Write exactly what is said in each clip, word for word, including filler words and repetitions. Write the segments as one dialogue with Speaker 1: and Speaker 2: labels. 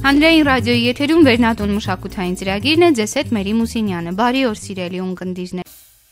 Speaker 1: Հանրային ռադիոյի եթերում Վերնատուն մշակութային ծրագիրն է, ձեզ հետ Մերի Մուսինյանը։ Բարի օր սիրելի ունկնդիրներ։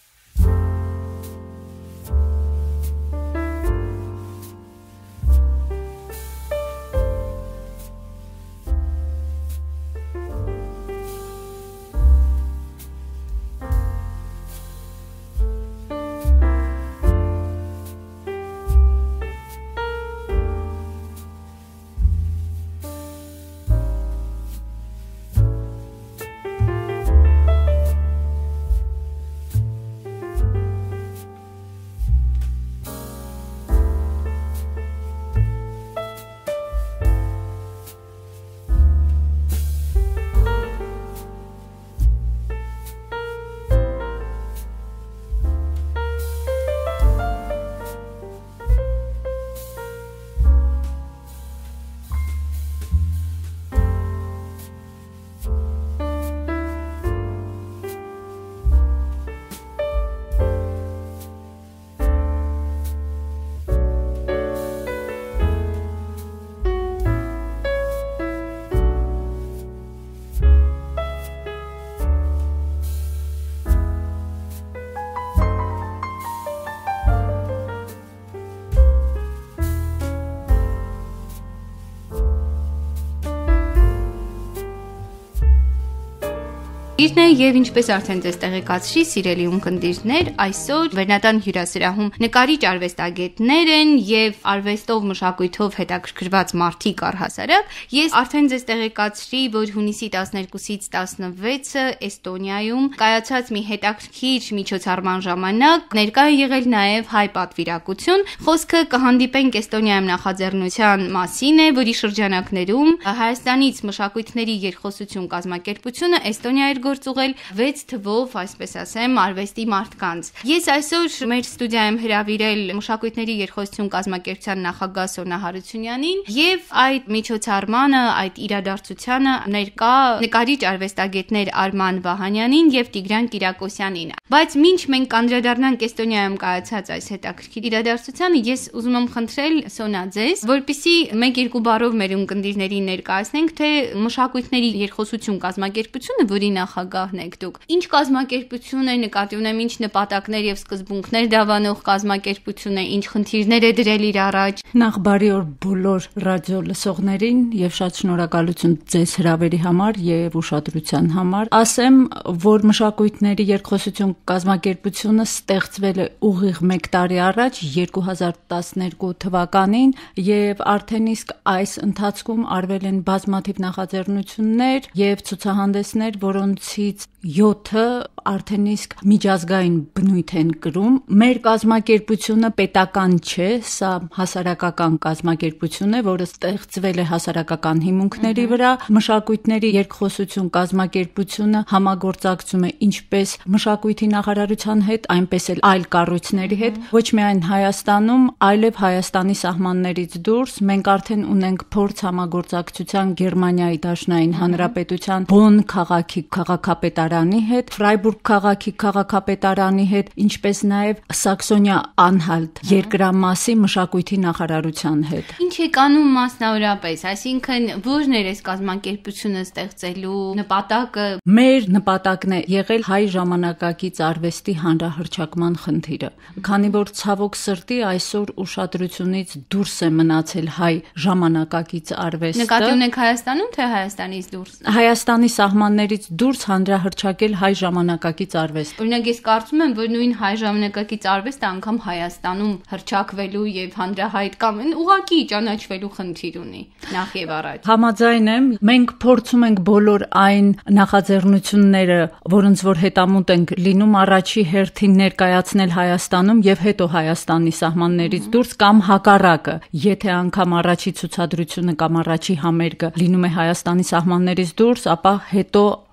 Speaker 1: Իրն է եւ ինչպես արդեն ձեզ տեղեկացրի, սիրելի ունկնդիրներ, այսօր Վերնատան հյուրասրահում նկարիչ արվեստագետներ են եւ արվեստով մշակույթով հետաքրքրված մարդիկ առհասարակ։ Ես արդեն ձեզ տեղեկացրի, որ հունիսի տասներկուսից տասնվեցը Էստոնիայում կայացած մի հետաքրքիր միջոցառման ժամանակ ներկա է եղել նաեւ հայ պատվիրակություն։ Խոսքը կհանդիպենք Էստոնիայում նախաձեռնության մասին է, որի շրջանակներում Հայաստանից մշակույթների երկխոսություն կազմակերպությունը Էստոնիայի գործուղել վեց թվով, այսպես ասեմ, արվեստի մարդկանց։ Ես այսօր մեր ստուդիայում հրավիրել մշակույթների երկխոսություն կազմակերպության նախագահ Սոնա Հարությունյանին եւ այդ միջոցառմանը, այդ իրադարձությանը ներկա նկարիչ արվեստագետներ Արման Վահանյանին եւ Տիգրան Կիրակոսյանին։ Բայց մինչ մենք կանդրադառնանք Էստոնիայում կայացած այս հետաքրքիր իրադարձությանը, ես ուզում եմ խնդրել Սոնա ձեզ, որպեսզի մեկ-երկու բառով մեր ունկնդիրներին ներկայացնենք, թե մշակույթների երկխոսություն կազմակերպությունը, որի նախագահն եք դուք, ինչ կազմակերպություն է, նկատի ունեմ ինչ նպատակներ եւ սկզբունքներ դավանող կազմակերպություն է, ինչ խնդիրներ է դրել իր առաջ։
Speaker 2: Նախ բարի օր բոլոր ռադիո լսողներին եւ շատ շնորհակալություն ձեզ հրավերի համար եւ ուշադրության համար։ Ասեմ, որ մշակույթների երկխոսություն կազմակերպությունը ստեղծվել է ուղիղ մեկ տարի առաջ երկու հազար տասներկու թվականին եւ արդեն իսկ այս ընթացքում արվել են բազմաթիվ նախաձեռնություններ եւ ցուցահանդեսներ, որոնցից յոթը արդեն իսկ միջազգային բնույթ են կրում։ Մեր կազմակերպությունը պետական չէ, սա հասարակական կազմակերպություն է, որը ստեղծվել է հասարակական հիմունքների վրա։ Մշակույթների երկխոսություն կազմակերպությունը համագործակցում է ինչպես մշակույթի նախարարության հետ, այնպես էլ այլ կառույցների հետ, ոչ միայն Հայաստանում, այլև Հայաստանի սահմաններից դուրս։ Մենք արդեն ունենք փորձ համագործակցության Գերմանիայի Դաշնային Հանրապետության Բոն քաղաքի քաղաքապետարանի հետ, Ֆրայբուրգ քաղաքի քաղաքապետարանի հետ, ինչպես նաև Սաքսոնիա Անհալտ երկրամասի մշակույթի նախարարության հետ։
Speaker 1: Ինչ է կանում մասնավորապես, այսինքն ո՞րն էր այս կազմակերպությունը ստեղծելու նպատակը։
Speaker 2: Մեր նպատակն է եղել հայ ժամանակակից արվեստի հանրահռչակման խնդիրը, քանի որ ցավոք սրտի այսօր ուշադրությունից դուրս է մնացել հայ ժամանակակից արվեստը։
Speaker 1: Նկատի ունեք Հայաստանում, թե Հայաստանից դուրս։
Speaker 2: Հայաստանի սահմաններից դուրս հանրահռչակել հայ ժամանակակից արվեստ։
Speaker 1: Օրինակ ես կարծում եմ, որ նույն հայ ժամանակակից արվեստը անգամ Հայաստանում հռչակվելու եւ հանրահայտ կամ ուղղակի ճանաչվելու խնդիր ունի նախ եւ առաջ։
Speaker 2: Համաձայն եմ, մենք փորձում ենք բոլոր այն նախաձեռնությունները, որոնց որ հետամուտ ենք լինում, առաջի հերթին ներկայացնել Հայաստանում եւ հետո Հայաստանի սահմաններից դուրս կամ հակառակը։ Եթե անգամ առաջի ցուցադրությունը կամ առաջի համերգը լինում է Հայաստանի սահմաններից դուրս, ապա հետո անպայման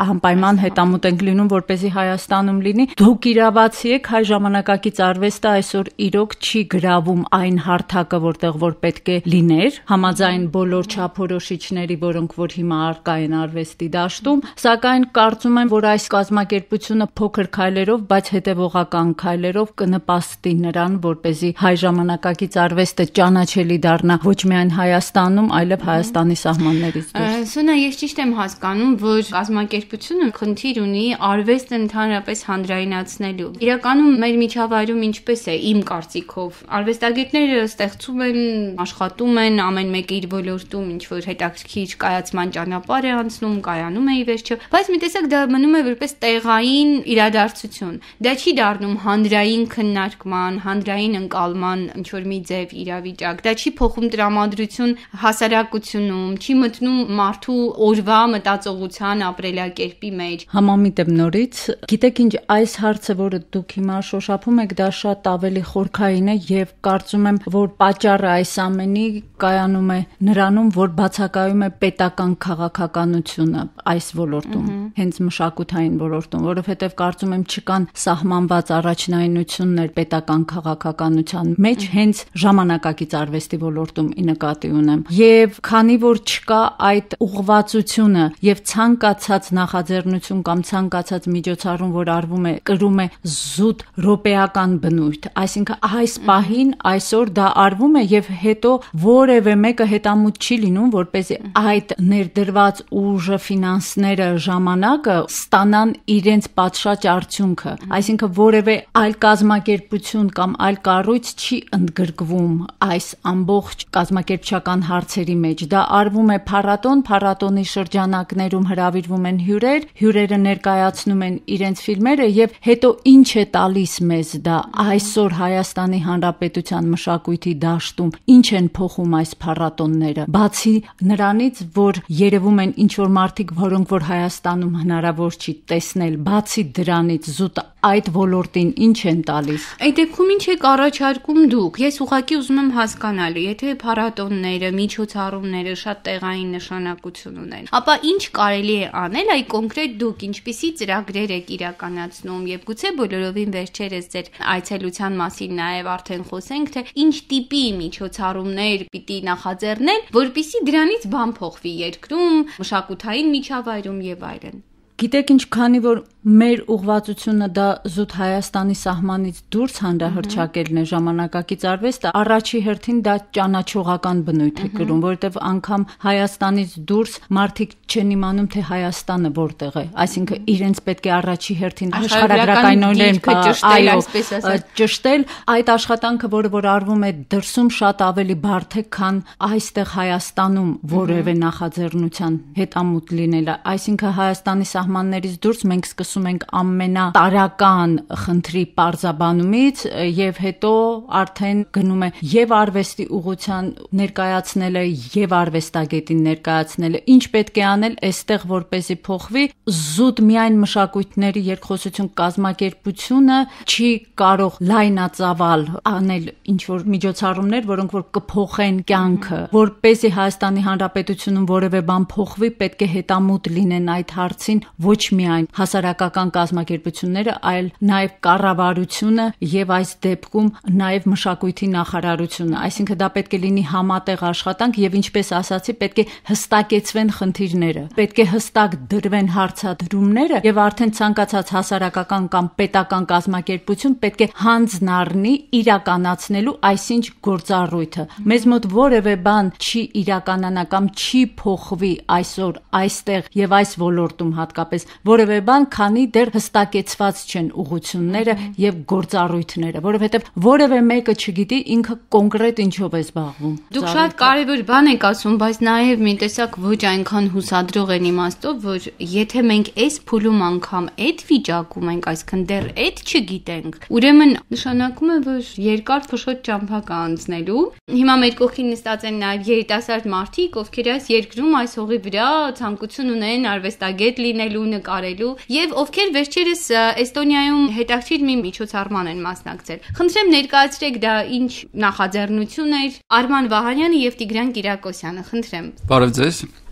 Speaker 2: Նման հետամուտ ենք լինում, որպեսզի Հայաստանում լինի։ Դուք իրավացի եք, հայ ժամանակակից արվեստը այսօր իրոք չի գրավում այն հարթակը, որտեղ որ պետք է լիներ, համաձայն բոլոր չափորոշիչների, որոնք որ հիմա առկա են արվեստի դաշտում, սակայն կարծում եմ, որ այս կազմակերպությունը փոքր քայլերով, բայց հետևողական քայլերով կնպաստի նրան, որպեսզի հայ ժամանակակից արվեստը ճանաչելի դառնա ոչ միայն Հայաստանում, այլև Հայաստանի սահմաններից դուրս։
Speaker 1: Սոնա, ես ճիշտ եմ հասկանում, որ կազմակերպությունը խնդիր ունի արվեստը ընդհանրապես հանրայնացնելու։ Իրականում մեր միջավայրում ինչպես է, իմ կարծիքով, արվեստագետները ստեղծում են, աշխատում են, ամեն մեկը իր ոլորտում ինչ որ հետաքրքիր կայացման ճանապարհ է անցնում, կայանում է ի վերջո, բայց մի տեսակ դա մնում է որպես տեղային իրադարձություն։ Դա չի դառնում հանրային քննարկման, հանրային ընկալման ինչ որ մի ձև իրավիճակ։ Դա չի փոխում տրամադրություն հասարակությունում, չի մտնում մարդու օրվա մտածողության ապրելակերպի մեջ։
Speaker 2: Համամիտ եմ նորից։ Գիտեք ինչ, այս հարցը, որը դուք հիմա շոշափում եք, դա շատ ավելի խորքային է եւ կարծում եմ, որ պատճառը այս ամենի կայանում է նրանում, որ բացակայում է պետական քաղաքականությունը այս ոլորտում, հենց մշակութային ոլորտում, որովհետեւ կարծում եմ չկան սահմանված առաջնայինություններ պետական քաղաքականության մեջ, հենց ժամանակակից արվեստի ոլորտում ի նկատի ունեմ։ Եվ քանի որ չկա այդ ուղղվածությունը եւ ցանկացած նախաձեռնություն կամ ցանկացած միջոցառում, որ արվում է, կրում է զուտ ռոպեական բնույթ, այսինքն այս պահին այսօր դա արվում է եւ հետո որևէ մեկը հետամուտ չի լինում, որպեսզի այդ ներդրված ուժը, ֆինանսները, ժամանակը ստանան իրենց պատշաճ արդյունքը, այսինքն որևէ այլ կազմակերպություն կամ այլ կառույց չի ընդգրկվում այս ամբողջ կազմակերպչական հարցերի մեջ։ Դա արվում է փառատոն, փառատոնի շրջանակներում հրավիրվում են հյուրեր, հյուրերը ներկայացնում են իրենց ֆիլմերը եւ հետո ինչ է տալիս մեզ դա այսօր Հայաստանի Հանրապետության մշակույթի դաշտում, ինչ են փոխում այս փառատոնները։ Բացի նրանից, որ երևում են ինչ որ մարդիկ, որոնք որ Հայաստանում հնարավոր չի տեսնել, բացի դրանից զուտ այդ ոլորտին ինչ են տալիս։
Speaker 1: Այդ դեպքում ինչ եք առաջարկում դուք։ Ես ուղղակի ուզում եմ հասկանալ, եթե փառատոնները, միջոցառումները շատ տեղային նշանակություն ունեն, ապա ինչ կարելի է անել, այ կոնկրետ դուք ինչպիսի ծրագրեր եք իրականացնում եւ գուցե բոլորովին վերջերս ձեր այցելության մասին նաեւ արդեն խոսենք, թե ինչ տիպի միջոցառումներ պիտի նախաձեռնել, որպիսի դրանից բան փոխվի երկրում, մշակութային միջավայրում եւ այլն։
Speaker 2: Գիտեք ինչ, քանի որ մեր ուղղվածությունը դա զուտ Հայաստանի սահմանից դուրս հանրահրճակելն է ժամանակակից արվեստը, առաջի հերթին դա ճանաչողական բնույթ է կրում, որովհետև անգամ Հայաստանից դուրս մարդիկ չեն իմանում, թե Հայաստանը որտեղ է, այսինքն իրենց պետք է առաջի հերթին աշխարհագրականորեն այո ճշտել, այդ աշխատանքը, որը որ արվում է դրսում, շատ ավելի բարդ է, քան այստեղ Հայաստանում որևէ նախաձեռնության հետամուտ լինելը, այսինքն Հայաստանի սահմաններից դուրս մենք սկսում ենք ամենատարական խնդրի պարզաբանումից եւ հետո արդեն գնում է եւ արվեստի ուղղության ներկայացնելը եւ արվեստագետին ներկայացնելը, ինչ պետք է անել այստեղ որպեսզի փոխվի, զուտ միայն մշակույթների երկխոսություն կազմակերպությունը չի կարող լայնածավալ անել ինչ որ միջոցառումներ, որոնք որ կփոխեն կյանքը, որպեսզի Հայաստանի Հանրապետությունում որևէ բան փոխվի, պետք է հետամուտ լինեն այդ հարցին ոչ միայն հասարակական կազմակերպությունները, այլ նաև կառավարությունը եւ այս դեպքում նաև մշակույթի նախարարությունը, այսինքն դա պետք է լինի համատեղ աշխատանք եւ ինչպես ասացի, պետք է հստակեցվեն խնդիրները, պետք է հստակ դրվեն հարցադրումները եւ արդեն ցանկացած հասարակական կամ պետական կազմակերպություն պետք է հանձնառնի իրականացնելու այսինչ գործառույթը։ Մեզ մոտ որևէ բան չի իրականանա կամ չի փոխվի այսօր այստեղ եւ այս ոլորտում հատկապես որևէ բան, քանի դեռ հստակեցված չեն ուղղությունները եւ գործառույթները, որովհետեւ որևէ մեկը չգիտի ինքը կոնկրետ ինչով է զբաղվում։
Speaker 1: Դուք շատ կարևոր բան եք ասում, բայց նաեւ մի տեսակ ոչ այնքան հուսադրող են իմաստով, որ եթե մենք այս փուլում անգամ այդ վիճակում ենք, այսքան դեռ այդ չգիտենք, ուրեմն նշանակում է, որ երկար փշոտ ճամփա կա անցնելու։ Հիմա մեր կողքին նստած են նաեւ երիտասարդ մարդիկ, ովքեր այս երկրում այս հողի վրա ցանկություն ունեն արվեստագետ լինելու, նկարելու եւ ովքեր վերջերս Էստոնիայում հետաքրքիր մի միջոցառման են մասնակցել։ Խնդրեմ ներկայացրեք դա ինչ նախաձեռնություն էր Արման Վահանյանը եւ Տիգրան Կիրակոսյանը, խնդրեմ։
Speaker 3: Բարև ձեզ։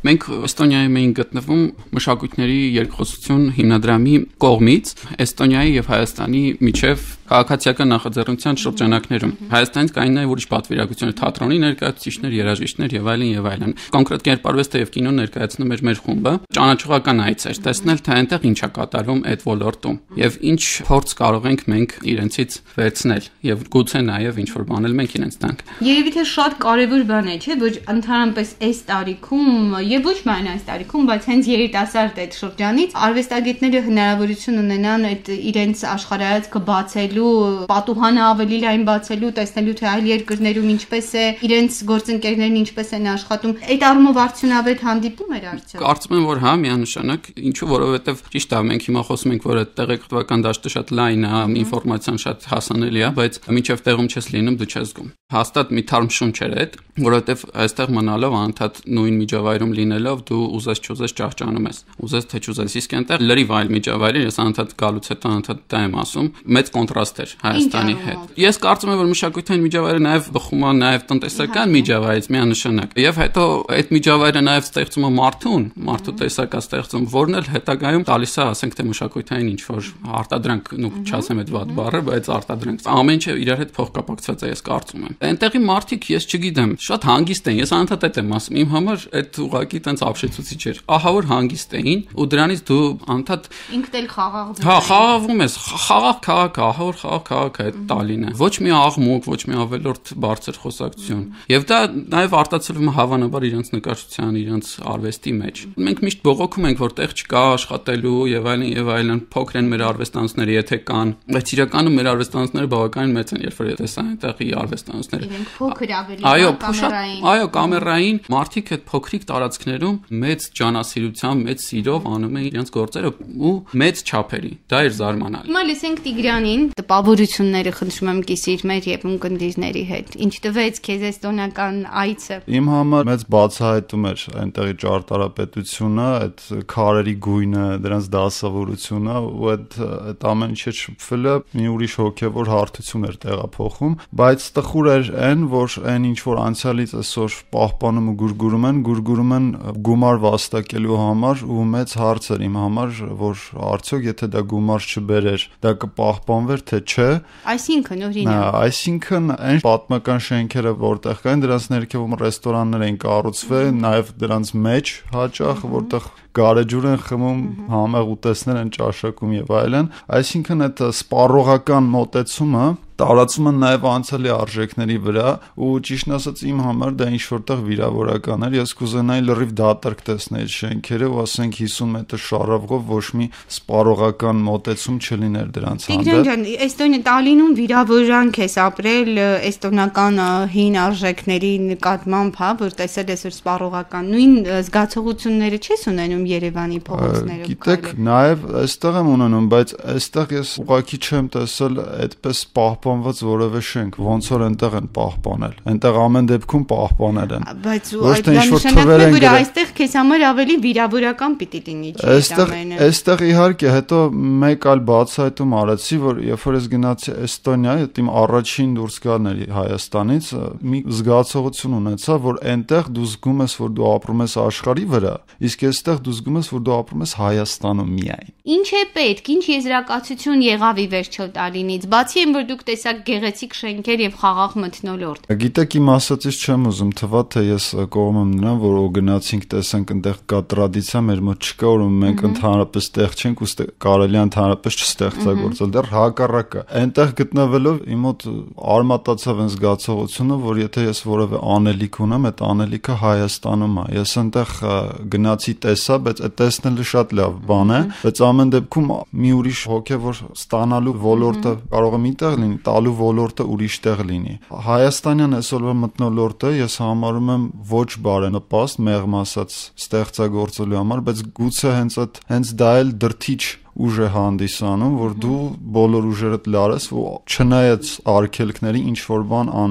Speaker 3: Մենք Էստոնիայում էինք գտնվում մշակույթների երկխոսություն հիմնադրամի կողմից Էստոնիայի եւ Հայաստանի միջև քաղաքացիական նախաձեռնության շրջանակներում։ Հայաստանից կային նաև ուրիշ պատվիրակություններ, թատրոնի ներկայացուցիչներ, երաժիշտներ եւ այլն եւ այլն։ Կոնկրետ կերպարվեստը եւ կինոն ներկայացնում էր մեր խումբը։ Ճանաչողական այց էր տեսնել, թե այնտեղ ինչ է կատարվում այդ ոլորտում եւ ինչ փորձ կարող ենք մենք իրենցից վերցնել եւ գուցե նաեւ ինչ որ բանել մենք իրենց տանք։
Speaker 1: Երևի թե շատ կարեւոր բան է, չէ՞, ոչ ընդհանրապես այս տարիքում եւ ոչ միայն այս տարիքում, բայց հենց երիտասարդ այդ շրջանից արվեստագետները հնարավորություն ունենան այդ իրենց աշխարհայացքը բացելու, պատուհանը ավելի լայն բացելու, տեսնելու թե այլ երկրներում ինչպես է, իրենց գործընկերներն ինչպես են աշխատում։ Այդ առումով արդյունավետ հանդիպում էր արդյոք։
Speaker 3: Կարծում եմ, որ հա, միանշանակ, ինչու, որովհետեւ ճիշտ է, մենք հիմա խոսում ենք, որ այդ տեղեկատվական դաշտը շատ լայն է, ինֆորմացիան շատ հասանելի է, բայց մինչև տեղում չես լինում, դու չես զգում։ Հաստատ մի թարմ շունչ էր այդ, որովհետեւ այստեղ մնալով անդադ նույն միջավայրում լինելով դու ուզես չուզես ճահճանում ես։ Ուզես թե չուզես, իսկ այնտեղ լրիվ այլ միջավայր է, ես անդադ գալուց հետո անդադ դա եմ ասում, մեծ կոնտրաստ էր Հայաստանի հետ։ Ես կարծում եմ, որ մշակութային միջավայրը նաև բխում է նաև տնտեսական միջավայրից միանշանակ։ Եվ հետո այդ միջավայրը նաև ստեղծում է մարդուն, մարդու տեսակա ստեղծում, որն էլ հետագայում տալիս է, ասենք թե մշակութային ինչ որ արտադրանք, նու չասեմ այդ վատ բառը, բայց արտադրանք։ Ամեն ինչը իրար հետ փոխկապակցված է, ես կարծում եմ։ Այնտեղի մարդիկ, ես չգիտեմ, շատ հանգիստ են։ Ես անդադ այդ եմ ասում, իմ համար այդ ուղղակի տենց ապշեցուցիչ էր։ Ահա որ հանգիստ էին ու դրանից դու անդադ
Speaker 1: ինքդ էլ խաղաղվում ես։
Speaker 3: Հա, խաղաղվում ես, խաղաղ քաղաք, ահա որ խաղաղ քաղաք է Տալինը։ Ոչ մի աղմուկ, ոչ մի ավելորդ բարձր խոսակցություն։ Եվ դա նաև արտացոլվում է հավանաբար իրենց նկարչության, իրենց արվեստի մեջ։ Մենք միշտ բողոքում ենք, որ տեղ չկա աշխատելու եւ այլն եւ այլն, փոքր են մեր արվեստանոցները, եթե կան, բայց իրականում մեր արվեստանոցները բավականին մեծ են, երբ որ տեսա այնտեղի արվեստանոցները։
Speaker 1: Իրենք փոքր ավելի,
Speaker 3: այո,
Speaker 1: կամերային։
Speaker 3: Այո, կամերային մարդիկ այդ փոքրիկ տարածքներում մեծ ջանասիրությամբ, մեծ սիրով անում են իրենց գործերը ու մեծ չափերի։ Դա էր զարմանալի։
Speaker 1: Հիմա լսենք Տիգրանին, տպավորությունները խնդրում եմ կիսիր մեր եւ ունկնդիրների հետ։ Ինչ տվեց քեզ էստոնական այցը։
Speaker 4: Իմ համար մեծ բացահայտում էր այնտեղի ճարտարապետությունը, այդ քարերի գույնը, դրանց դասավորությունը ու այդ այդ ամեն ինչը շփվելը մի ուրիշ հոգեվոր հարթություն էր տեղափոխում, բայց տխուր էր այն, որ այն ինչ որ անցյալից այսօր պահպանում ու գուրգուրում են, գուրգուրում են գումար վաստակելու համար ու մեծ հարց էր իմ համար, որ արդյոք եթե դա գումար չբերեր, դա կպահպանվեր թե չէ։
Speaker 1: Այսինքն օրինակ։
Speaker 4: Այսինքն այն պատմական շենքերը որտեղ կային, դրանց ներքևում ռեստորաններ են կառուցվել, նաև դրանց մեջ հաճախ, որտեղ գարեջուր են խմում, համեղ ուտեստներ են ճաշակում եւ այլն, այսինքն այդ սպառողական մոտեցումը տարածում են նաև անցյալի արժեքների վրա ու ճիշտն ասած իմ համար դա ինչ որտեղ վիրավորական էր, ես կուզենայի լրիվ դատարկ տեսնել շենքերը ու ասենք հիսուն մետր շարավով ոչ մի սպառողական մոտեցում չլիներ դրանց հանդեպ։
Speaker 1: Տիգրան ջան, Էստոնիա Տալինում վիրավորանք ես ապրել էստոնական հին արժեքների նկատմամբ, հա, որ տեսել ես որ սպառողական նույն զգացողությունները չես ունենում Երևանի փողոցներում։
Speaker 4: Գիտեք, նաև այստեղ եմ ունենում, բայց այստեղ ես ուղղակի չեմ տեսել այդպես պահպանված որևէ շենք, ոնց որ այնտեղ են պահպանել։ Այնտեղ ամեն դեպքում պահպանել են։
Speaker 1: Բայց այդ նշանակում է, որ այստեղ քեզ համար ավելի վիրավորական պիտի լինի, չէ՞։
Speaker 4: Այստեղ, այստեղ իհարկե, հետո մեկ այլ բացահայտում արեցի, որ երբ որ ես գնացի Էստոնիա, այդ իմ առաջին դուրս գալն էր Հայաստանից, մի զգացողություն ունեցա, որ այնտեղ դու զգում ես, որ դու ապրում ես աշխարհի վրա, իսկ այստեղ դու զգում ես, որ դու ապրում ես Հայաստանում միայն։
Speaker 1: Ինչ է պետք, ինչ եզրակացություն եղավ ի վերջո Տալինից, բացի այն, որ դուք տեսաք գեղեցիկ շենքեր եւ խաղաղ մթնոլորտ։
Speaker 4: Գիտեք, իմ ասածից չեմ ուզում թվա, թե ես կողմ եմ նրան, որ օ գնացինք, տեսանք այնտեղ կա տրադիցիա, մեր մոտ չկա, որ մենք ընդհանրապես տեղ չենք ու կարելի է ընդհանրապես չստեղծագործել, դեռ հակառակը։ Այնտեղ գտնվելով իմ մոտ արմատացավ այն զգացողությունը, որ եթե ես որևէ անելիք ունեմ, այդ անելիքը Հայաստանում է։ Ես այնտեղ գնացի տեսա, բայց այդ տեսնելը շատ լավ բան է, բայց ամեն դեպքում մի ուրիշ հոգեվոր ստանալու ոլորտը կարող է միտեղ լինի, տալու ոլորտը ուրիշ տեղ լինի։ Հայաստանյան այսօրվա մթնոլորտը ես համարում եմ ոչ բարենպաստ, մեղմ ասած ստեղծագործելու համար, բայց գուցե հենց այդ հենց դա էլ դրթիչ ուժ է հանդիսանում, որ դու բոլոր ուժերդ լարես ու չնայած արգելքների ինչ որ բան անես։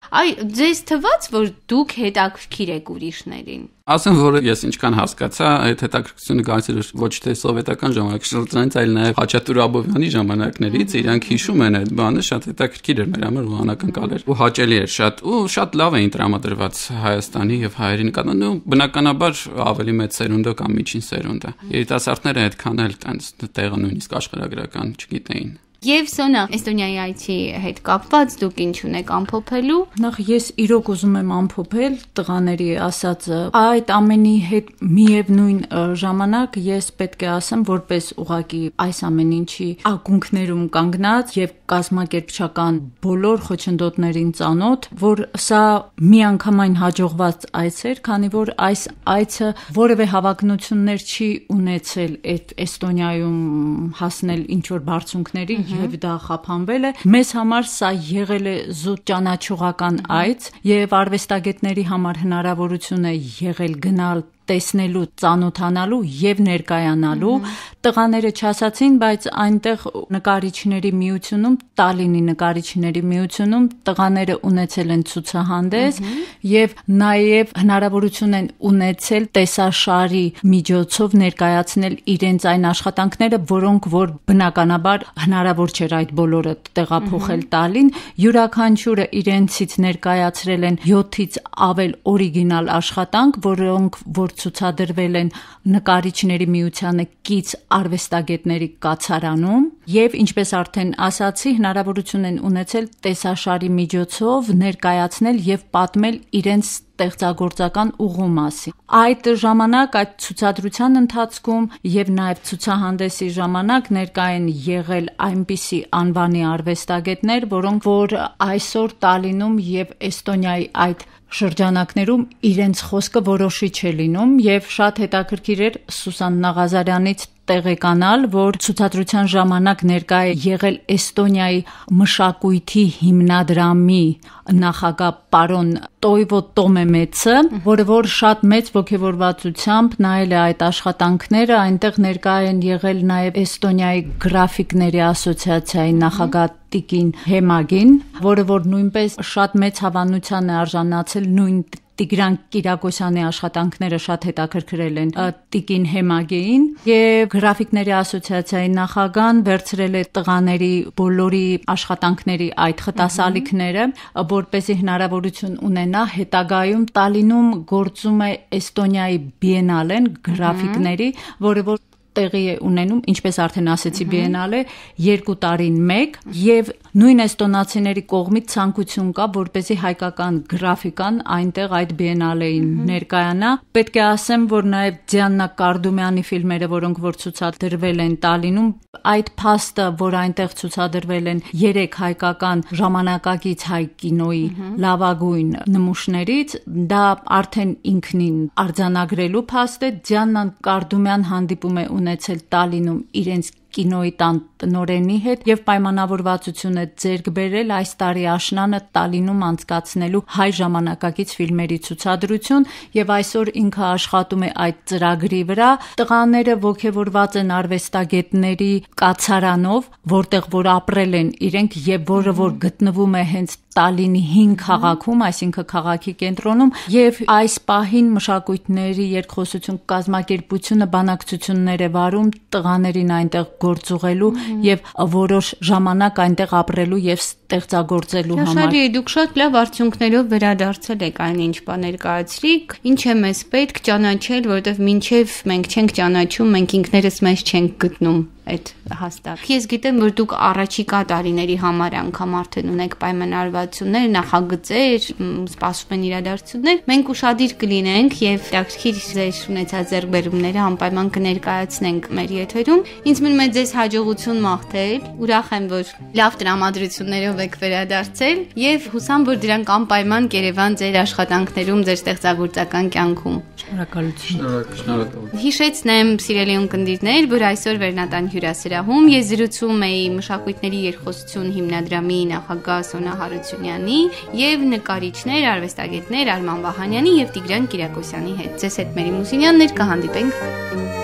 Speaker 1: Այ ձեզ թվաց, որ դուք հետաքրքիր եք ուրիշներին։
Speaker 3: Ասեմ, որ ես ինչքան հասկացա, այդ հետաքրքրությունը գալիս էր ոչ թե սովետական ժամանակաշրջանից, այլ նաև Խաչատուր Աբովյանի ժամանակներից, իրանք հիշում են այդ բանը, շատ հետաքրքիր էր մեր համար ու անակնկալ էր ու հաճելի էր շատ ու շատ լավ էին տրամադրված Հայաստանի եւ հայերի նկատմամբ ու բնականաբար ավելի մեծ սերունդը կամ միջին սերունդը։ Երիտասարդները այդքան էլ տենց տեղը նույնիսկ աշխարհագրական չգիտեին։
Speaker 1: Եվ Սոնա, Էստոնիայի այցի հետ կապված դուք ինչ ունեք ամփոփելու։
Speaker 2: Նախ ես իրոք ուզում եմ ամփոփել տղաների ասածը։ Այդ ամենի հետ միևնույն ժամանակ ես պետք է ասեմ, որպես ուղակի այս ամեն ինչի ակունքներում կանգնած եւ կազմակերպչական բոլոր խոչընդոտներին ծանոթ, որ սա միանգամայն հաջողված այց էր, քանի որ այս այցը որևէ հավակնություններ չի ունեցել այդ Էստոնիայում հասնել ինչ որ բարձունքների եւ դա խափանվել է։ Մեզ համար սա եղել է զուտ ճանաչողական այց եւ արվեստագետների համար հնարավորություն է եղել գնալ տեսնելու, ծանոթանալու եւ ներկայանալու։ Տղաները չասացին, բայց այնտեղ նկարիչների միությունում, Տալինի նկարիչների միությունում տղաները ունեցել են ցուցահանդես եւ նաեւ հնարավորություն են ունեցել տեսաշարի միջոցով ներկայացնել իրենց այն աշխատանքները, որոնք որ բնականաբար հնարավոր չէր այդ բոլորը տեղափոխել Տալին։ Յուրաքանչյուրը իրենցից ներկայացրել են յոթից ավել օրիգինալ աշխատանք, որոնք որ ցուցադրվել են նկարիչների միությանը կից արվեստագետների կացարանում եւ ինչպես արդեն ասացի հնարավորություն են ունեցել տեսաշարի միջոցով ներկայացնել եւ պատմել իրենց ստեղծագործական ուղու մասին։ Այդ ժամանակ այդ ցուցադրության ընթացքում եւ նաեւ ցուցահանդեսի ժամանակ ներկա են եղել այնպիսի անվանի արվեստագետներ, որոնք որ այսօր Տալինում եւ Էստոնիայի այդ շրջանակներում իրենց խոսքը որոշիչ է լինում եւ շատ հետաքրքիր էր Սուսան Նաղազարյանից տեղեկանալ, որ ցուցադրության ժամանակ ներկա է եղել Էստոնիայի մշակույթի հիմնադրամի նախագահ պարոն Տոյվո Տոմեմեցը, որը որ շատ մեծ ողջավորվածությամբ նայել է այդ աշխատանքները, այնտեղ ներկա են եղել նաև Էստոնիայի գրաֆիկների ասոցիացիայի նախագահ Տիկին Հեմագին, որը որ նույնպես շատ մեծ հավանության է արժանացել նույն Տիգրան Կիրակոսյանի աշխատանքները շատ հետաքրքրել են Տիկին Հեմագեին եւ գրաֆիկների ասոցիացիայի նախագահան վերցրել է տղաների բոլորի աշխատանքների այդ խտասալիքները, որպեսզի հնարավորություն ունենա հետագայում Տալինում գործում է Էստոնիայի բիենալեն գրաֆիկների, որը որ տեղի է ունենում, ինչպես արդեն ասեցի, բիենալե երկու տարին մեկ եւ նույն էստոնացիների կողմից ցանկություն կա, որպեսզի հայկական գրաֆիկան այնտեղ այդ բիենալեին ներկայանա։ Պետք է ասեմ, որ նաեւ Դիանա Կարդումյանի ֆիլմերը, որոնք որ ցուցադրվել են Տալինում, այդ փաստը, որ այնտեղ ցուցադրվել են երեք հայկական ժամանակակից հայ կինոյի լավագույն նմուշներից, դա արդեն ինքնին արձանագրելու փաստ է։ Դիանա Կարդումյան հանդիպում է ունեցել Տալինում իրենց կինոյի տան տնօրենի հետ եւ պայմանավորվածություն է ձեռք բերել այս տարի աշնանը Տալինում անցկացնելու հայ ժամանակակից ֆիլմերի ցուցադրություն եւ այսօր ինքը աշխատում է այդ ծրագրի վրա։ Տղաները ողջավորված են արվեստագետների կացարանով, որտեղ որ ապրել են իրենք եւ որը որ գտնվում է հենց Տալինի հին քաղաքում, այսինքն քաղաքի կենտրոնում եւ այս պահին մշակույթների երկխոսություն կազմակերպությունը բանակցություններ է վարում տղաներին այնտեղ գործուղելու եւ որոշ ժամանակ այնտեղ ապրելու եւ ստեղծագործելու համար։
Speaker 1: Շարի, դուք շատ լավ արդյունքներով վերադարձել եք այն ինչ բան ներկայացրիք, ինչ է մեզ պետք ճանաչել, որովհետեւ մինչեւ մենք չենք ճանաչում, մենք ինքներս մեզ չենք գտնում այդ հաստատ։ Ես գիտեմ, որ դուք առաջիկա տարիների համար անգամ արդեն ունեք պայմանավորվածություններ, նախագծեր, սպասում են իրադարձություններ։ Մենք ուշադիր կլինենք եւ դակրքիր ձեր ունեցած ձեռքբերումները անպայման կներկայացնենք մեր եթերում։ Ինձ մնում է ձեզ հաջողություն մաղթել։ Ուրախ եմ, որ լավ տրամադրություններով եք վերադարձել եւ հուսամ, որ դրանք անպայման կերևան ձեր աշխատանքներում, ձեր ստեղծագործական կյանքում։
Speaker 2: Շնորհակալություն։
Speaker 3: Շնորհակալություն։
Speaker 1: Հիշեցնեմ, սիրելի ունկնդիրներ, որ այսօր Վերնատան հյուրասրահում ես զրուցում էի Մշակույթների երկխոսություն հիմնադրամի նախագահ Սոնա Հարությունյանի եւ նկարիչներ, արվեստագետներ Արման Վահանյանի եւ Տիգրան Կիրակոսյանի հետ։ Ձեզ հետ Մերի Մուսինյանն էր, կհանդիպենք